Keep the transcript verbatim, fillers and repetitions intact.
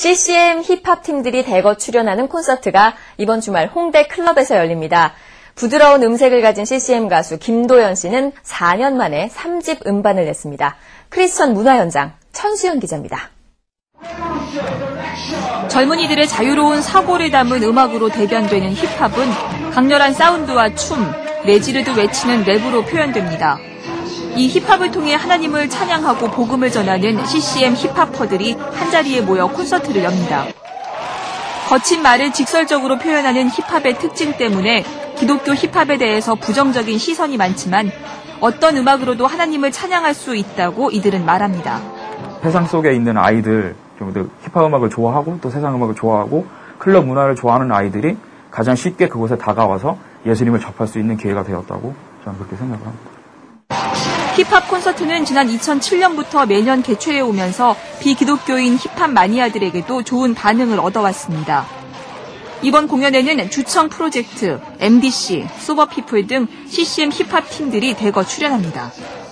씨씨엠 힙합 팀들이 대거 출연하는 콘서트가 이번 주말 홍대 클럽에서 열립니다. 부드러운 음색을 가진 씨씨엠 가수 김도연 씨는 사 년 만에 삼 집 음반을 냈습니다. 크리스천 문화연장 천수연 기자입니다. 젊은이들의 자유로운 사고를 담은 음악으로 대변되는 힙합은 강렬한 사운드와 춤, 내지르듯 외치는 랩으로 표현됩니다. 이 힙합을 통해 하나님을 찬양하고 복음을 전하는 씨씨엠 힙합퍼들이 한자리에 모여 콘서트를 엽니다. 거친 말을 직설적으로 표현하는 힙합의 특징 때문에 기독교 힙합에 대해서 부정적인 시선이 많지만 어떤 음악으로도 하나님을 찬양할 수 있다고 이들은 말합니다. 세상 속에 있는 아이들, 힙합 음악을 좋아하고 또 세상 음악을 좋아하고 클럽 문화를 좋아하는 아이들이 가장 쉽게 그곳에 다가와서 예수님을 접할 수 있는 기회가 되었다고 저는 그렇게 생각을 합니다. 힙합 콘서트는 지난 이천칠 년부터 매년 개최해 오면서 비기독교인 힙합 마니아들에게도 좋은 반응을 얻어왔습니다. 이번 공연에는 주청 프로젝트, 엠디씨, 소버피플 등 씨씨엠 힙합 팀들이 대거 출연합니다.